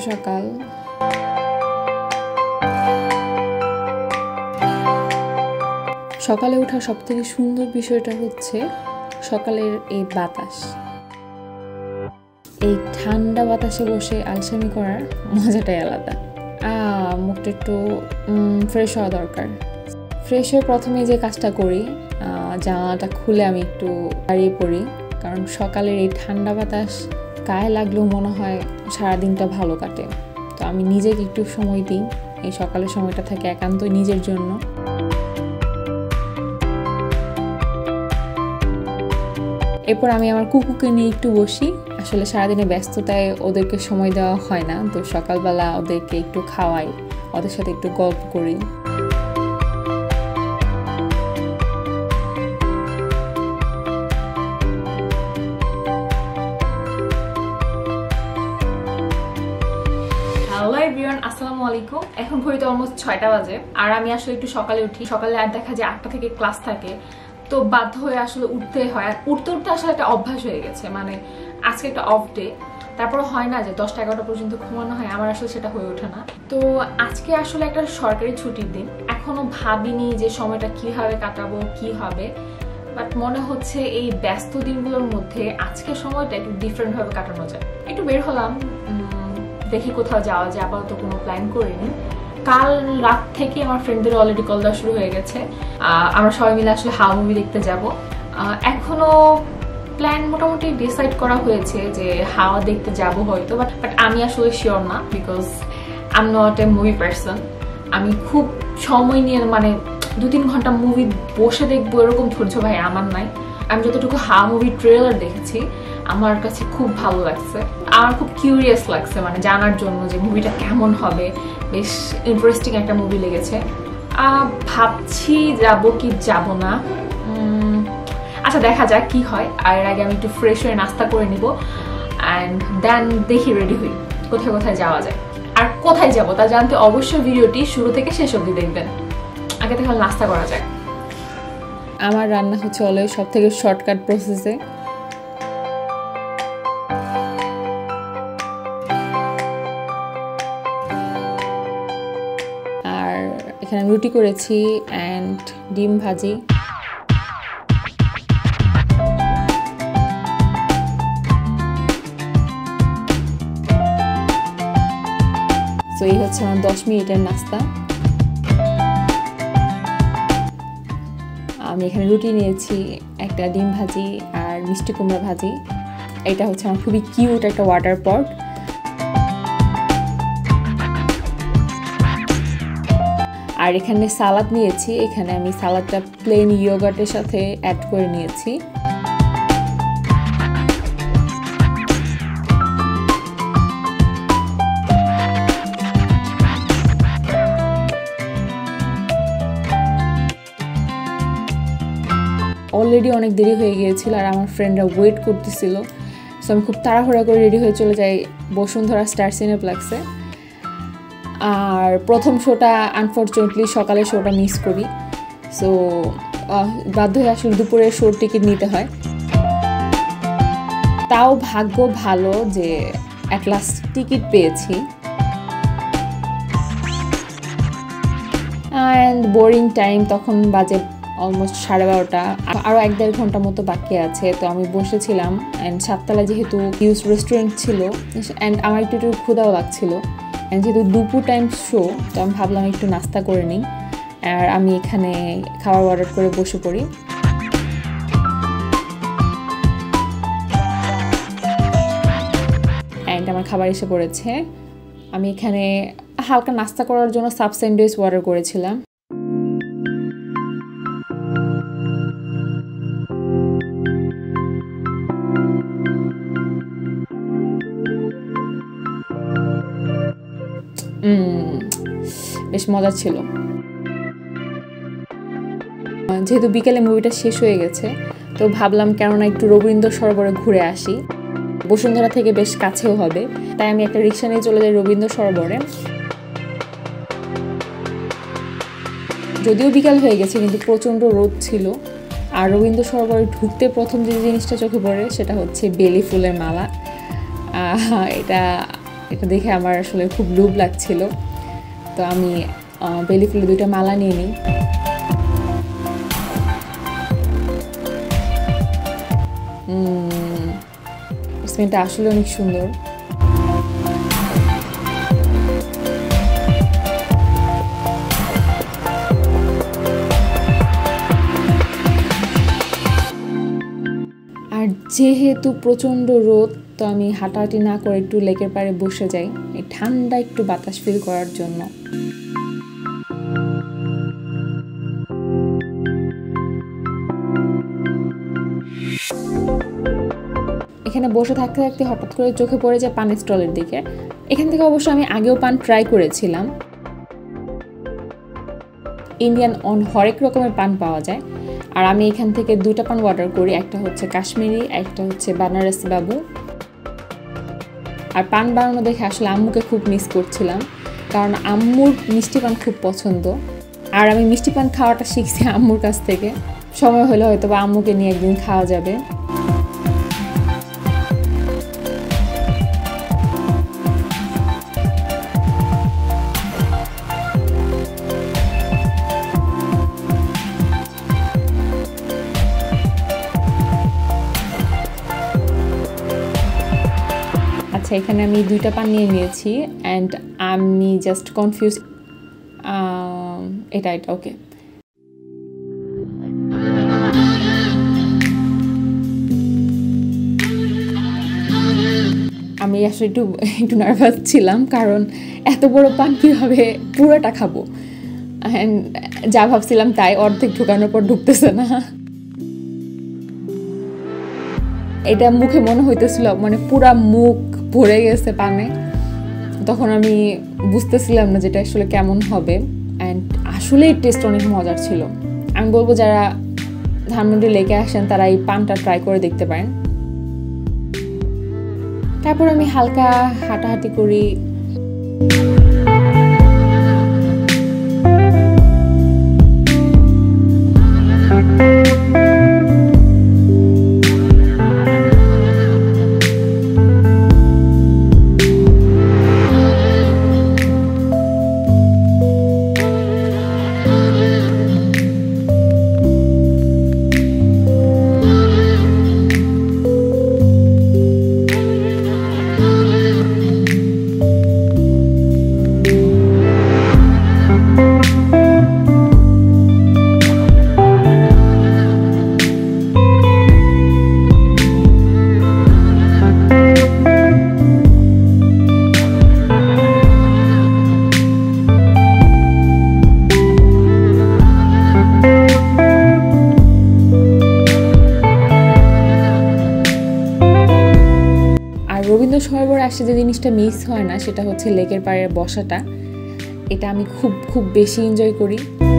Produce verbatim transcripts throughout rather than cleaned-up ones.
সকাল। সকালে ওঠার সবথেকে সুন্দর বিষয়টা হচ্ছে সকালের এই বাতাস, এই ঠান্ডা বাতাসে বসে আলসেমি করার মজাটাই আলাদা। মুখটা একটু ফ্রেশ হওয়া দরকার। ফ্রেশ হয়ে প্রথমে যে কাজটা করি, জানালাটা খুলে আমি একটু দাঁড়িয়ে পড়ি, কারণ সকালের এই ঠান্ডা বাতাস গায়ে লাগলেও মনে হয় সারাদিনটা ভালো কাটে। তো আমি নিজেকে একটু সময় দিই, এই সকালের সময়টা থাকে একান্তই নিজের জন্য। এরপর আমি আমার কুকুরকে নিয়ে একটু বসি। আসলে সারাদিনে ব্যস্ততায় ওদেরকে সময় দেওয়া হয় না, তো সকালবেলা ওদেরকে একটু খাওয়াই, ওদের সাথে একটু গল্প করি। হ্যালো এভরিওয়ান, আসসালামু আলাইকুম। এখন ঘড়িতে অলমোস্ট ছয়টা বাজে, আর আমি আসলে একটু সকালে উঠি। সকালে আর দেখা যায় আটটা থেকে ক্লাস থাকে, তো বাধ্য হয়ে আসলে উঠতে হয়। আর উঠতে উঠতে আসলে একটা অভ্যাস হয়ে গেছে, মানে আজকে একটা অফ ডে, তারপর হয় না যে দশটা এগারোটা পর্যন্ত ঘুমানো হয়, আমার আসলে সেটা হয়ে ওঠে না। তো আজকে আসলে একটা সরকারি ছুটির দিন, এখনো ভাবিনি যে সময়টা কিভাবে কাটাবো, কি হবে, বাট মনে হচ্ছে এই ব্যস্ত দিনগুলোর মধ্যে আজকের সময়টা একটু ডিফারেন্ট ভাবে কাটানো যায়। একটু বের হলাম, দেখি কোথাও যাওয়া যায়, আপাতত কোনো প্ল্যান করিনি। কাল রাত থেকে আমার ফ্রেন্ডদের অলরেডি কল দেওয়া শুরু হয়ে গেছে, আমরা সবাই মিলে আসলে হাওয়া মুভি দেখতে যাব। এখনো প্ল্যান মোটামুটি ডিসাইড করা হয়েছে যে হাওয়া দেখতে যাব হয়তো, বাট বাট আমি আসলে শিওর না, because I am not a movie person. আমি খুব সময় নিয়ে মানে দু তিন ঘন্টা মুভি বসে দেখবো এরকম ধৈর্য ভাই আমার নাই। আমি যতটুকু হাওয়া মুভি ট্রেলার দেখেছি আমার কাছে খুব ভালো লাগছে, আমার খুব কিউরিয়াস লাগছে মানে জানার জন্য যে মুভিটা কেমন হবে। বেশ ইন্টারেস্টিং একটা মুভি লেগেছে। ভাবছি যাব কি যাব না, আচ্ছা দেখা যাক কি হয়। আর এর আগে আমি একটু ফ্রেশ হয়ে নাস্তা করে নিব, অ্যান্ড দেন দেখি রেডি হই কোথায় কোথায় যাওয়া যায়। আর কোথায় যাব তা জানতে অবশ্যই ভিডিওটি শুরু থেকে শেষ অবধি দেখবেন। আগে থেকে নাস্তা করা যায়। আমার রান্না হচ্ছে অলওয়েজ সব থেকে শর্টকাট প্রসেসে। আর এখানে আমি রুটি করেছি অ্যান্ড ডিম ভাজি। তো এই হচ্ছে আমার দশ মিনিটের নাস্তা। আমি এখানে রুটি নিয়েছি, একটা ডিম ভাজি আর মিষ্টি কুমড়া ভাজি। এটা হচ্ছে আমার খুবই কিউট একটা ওয়াটার পট। আর এখানে সালাদ নিয়েছি, এখানে আমি সালাদটা প্লেন ইয়োগার্টের সাথে অ্যাড করে নিয়েছি। অলরেডি অনেক দেরি হয়ে গিয়েছিল আর আমার ফ্রেন্ডরা ওয়েট করতেছিল, সো আমি খুব তাড়াহুড়া করে রেডি হয়ে চলে যাই বসুন্ধরা স্টার সিনেপ্লেক্সে। আর প্রথম শোটা আনফর্চুনেটলি সকালের শোটা মিস করি, সো বাধ্য হয়ে আসলে দুপুরের শোর টিকিট নিতে হয়। তাও ভাগ্য ভালো যে অ্যাট লাস্ট টিকিট পেয়েছি। অ্যান্ড বোরিং টাইম, তখন বাজে অলমোস্ট সাড়ে বারোটা, আরও এক দেড় ঘন্টা মতো বাকি আছে। তো আমি বসেছিলাম, অ্যান্ড সাততলা যেহেতু হিউজ রেস্টুরেন্ট ছিল, অ্যান্ড আমার একটু একটু ক্ষুধাও লাগছিল, অ্যান্ড যেহেতু দুপুর টাইম শো, তো আমি ভাবলাম একটু নাস্তা করে নিই। আর আমি এখানে খাবার অর্ডার করে বসে পড়ি। অ্যান্ড আমার খাবার এসে পড়েছে। আমি এখানে হালকা নাস্তা করার জন্য সাব স্যান্ডউইচ অর্ডার করেছিলাম। বেশ মজা ছিল। যেহেতু বিকেলে মুভিটা শেষ হয়ে গেছে, তো ভাবলাম কেননা একটু রবীন্দ্র সরোবরে ঘুরে আসি, বসুন্ধরা থেকে বেশ কাছেও হবে। তাই আমি একটা রিক্সা নিয়ে চলে যাই রবীন্দ্র সরোবরে। যদিও বিকাল হয়ে গেছে, কিন্তু প্রচণ্ড রোদ ছিল। আর রবীন্দ্র সরোবরে ঢুকতে প্রথম যে জিনিসটা চোখে পড়ে সেটা হচ্ছে বেলি ফুলের মালা। এটা এটা দেখে আমার আসলে খুব লোভ লাগছিল, তো আমি বেলি ফুলে দুইটা মালা নিয়ে নিই। স্মেলটা আসলে অনেক সুন্দর। আর যেহেতু প্রচণ্ড রোদ, তো আমি হাঁটাহাঁটি না করে একটু লেকের পাড়ে বসে যাই এই ঠান্ডা একটু বাতাস ফিল করার জন্য। এখানে বসে থাকতে থাকতে হঠাৎ করে চোখে পড়ে যায় পানের স্টলের দিকে। এখান থেকে অবশ্য আমি আগেও পান ট্রাই করেছিলাম। ইন্ডিয়ান অন হরেক রকমের পান পাওয়া যায়, আর আমি এখান থেকে দুইটা পান অর্ডার করি, একটা হচ্ছে কাশ্মীরি, একটা হচ্ছে বানারসি বাবু। আর পান বানানো দেখে আসলে আম্মুকে খুব মিস করছিলাম, কারণ আম্মুর মিষ্টি পান খুব পছন্দ, আর আমি মিষ্টি পান খাওয়াটা শিখছি আম্মুর কাছ থেকে। সময় হলে হয়তো বা আম্মুকে নিয়ে একদিন খাওয়া যাবে। আচ্ছা, এখানে আমি দুইটা পান নিয়ে নিয়েছি অ্যান্ড আমি জাস্ট কনফিউজ। এটা এটা ওকে। আমি আসলে একটু একটু নার্ভাস ছিলাম, কারণ এত বড় পান কীভাবে পুরোটা খাবো, অ্যান্ড যা ভাবছিলাম তাই, অর্ধেক ঢুকানোর পর ঢুকতেছে না। এটা মুখে মনে হইতেছিল মানে পুরা মুখ ভরে গেছে পানে। তখন আমি বুঝতেছিলাম না যেটা আসলে কেমন হবে, অ্যান্ড আসলে টেস্ট অনেক মজার ছিল। আমি বলবো যারা ধানমন্ডি লেকে আসেন তারা এই পানটা ট্রাই করে দেখতে পারেন। তারপর আমি হালকা হাঁটাহাঁটি করি। রবীন্দ্র সরোবর আসে যে জিনিসটা মিস হয় না সেটা হচ্ছে লেকের পাড়ে বসাটা। এটা আমি খুব খুব বেশি এনজয় করি।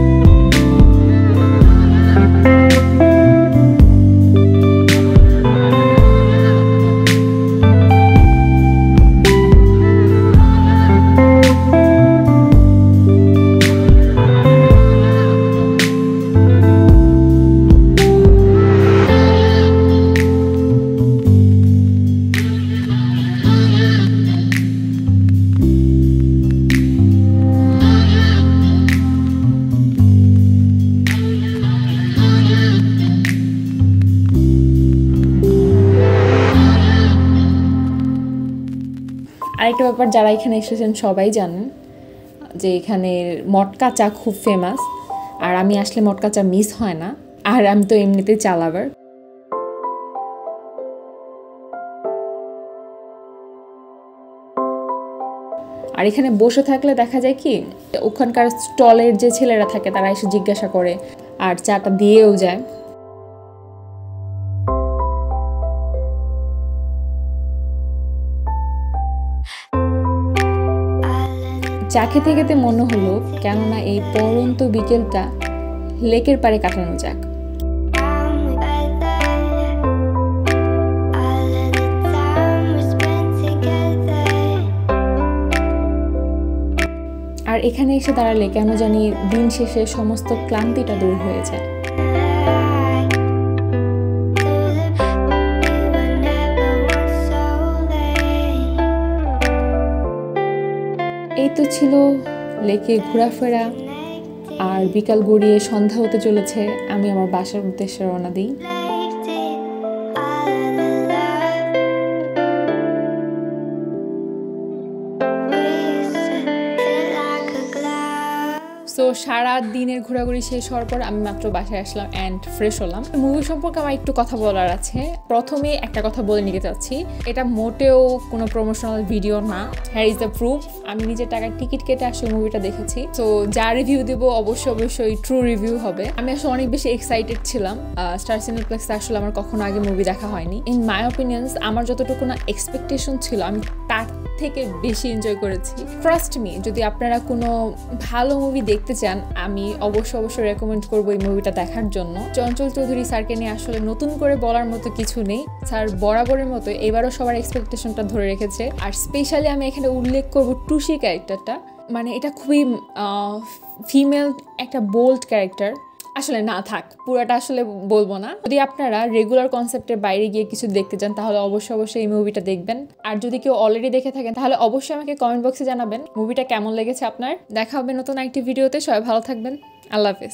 আরেকটা ব্যাপার, যারা এখানে এসেছেন সবাই জানেন যে এখানের মটকা চা খুব ফেমাস, আর আমি আসলে মটকা চা মিস হয় না। আর আমি তো এমনিতেই চা লাভার। আর এখানে বসে থাকলে দেখা যায় কি ওখানকার স্টলের যে ছেলেরা থাকে তারা এসে জিজ্ঞাসা করে আর চাটা দিয়েও যায়। চা খেতে খেতে মনে হলো কেননা এই পরন্ত বিকেলটা লেকের পাড়ে কাটানো যাক। আর এখানে এসে দাঁড়ালে কেন জানি দিন শেষে সমস্ত ক্লান্তিটা দূর হয়ে যায়। ছিল লেকে ঘোরাফেরা, আর বিকাল গড়িয়ে সন্ধ্যা হতে চলেছে। আমি আমার বাসার উদ্দেশ্যে রওনা দিই। সো সারা দিনের ঘোরাঘুরি শেষ হওয়ার পর আমি মাত্র বাসায় আসলাম অ্যান্ড ফ্রেশ হলাম। মুভি সম্পর্কে আমার একটু কথা বলার আছে। প্রথমে একটা কথা বলে নিতে চাচ্ছি, এটা মোটেও কোনো প্রমোশনাল ভিডিও না। হ্যার ইজ দ্য প্রুফ, আমি নিজের টাকার টিকিট কেটে আসলে মুভিটা দেখেছি। তো যা রিভিউ দেবো অবশ্যই অবশ্যই ট্রু রিভিউ হবে। আমি আসলে অনেক বেশি এক্সাইটেড ছিলাম। স্টার সিনেপ্লেক্সে আসলে আমার কখনো আগে মুভি দেখা হয়নি। ইন মাই অপিনিয়ন্স আমার যতটুকু না এক্সপেকটেশন ছিল আমি তার থেকে বেশি এনজয় করেছি। ট্রাস্ট মি, যদি আপনারা কোনো ভালো মুভি দেখতে চান আমি অবশ্যই অবশ্যই রেকমেন্ড করবো এই মুভিটা দেখার জন্য। চঞ্চল চৌধুরী স্যারকে নিয়ে আসলে নতুন করে বলার মতো কিছু নেই। স্যার বরাবরের মতো এবারও সবার এক্সপেকটেশনটা ধরে রেখেছে। আর স্পেশালি আমি এখানে উল্লেখ করবো টুসি ক্যারেক্টারটা, মানে এটা খুবই ফিমেল একটা বোল্ড ক্যারেক্টার। আসলে না থাক, পুরোটা আসলে বলবো না। যদি আপনারা রেগুলার কনসেপ্টের বাইরে গিয়ে কিছু দেখতে চান তাহলে অবশ্যই অবশ্যই এই মুভিটা দেখবেন। আর যদি কেউ অলরেডি দেখে থাকেন তাহলে অবশ্যই আমাকে কমেন্ট বক্সে জানাবেন মুভিটা কেমন লেগেছে আপনার। দেখা হবে নতুন একটি ভিডিওতে। সবাই ভালো থাকবেন। আল্লাহ হাফেজ।